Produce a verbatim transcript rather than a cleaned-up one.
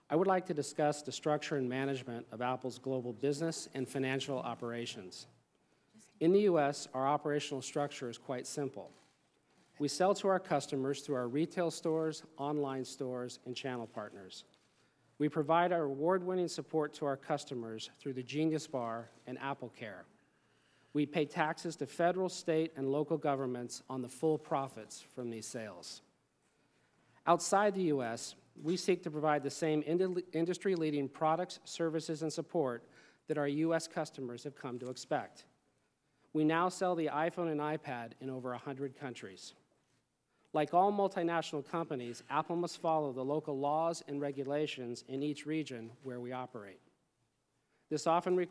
I would like to discuss the structure and management of Apple's global business and financial operations. In the U S, our operational structure is quite simple. We sell to our customers through our retail stores, online stores, and channel partners. We provide our award-winning support to our customers through the Genius Bar and Apple Care. We pay taxes to federal, state, and local governments on the full profits from these sales. Outside the U S, we seek to provide the same industry-leading products, services, and support that our U S customers have come to expect. We now sell the iPhone and iPad in over one hundred countries. Like all multinational companies, Apple must follow the local laws and regulations in each region where we operate. This often requires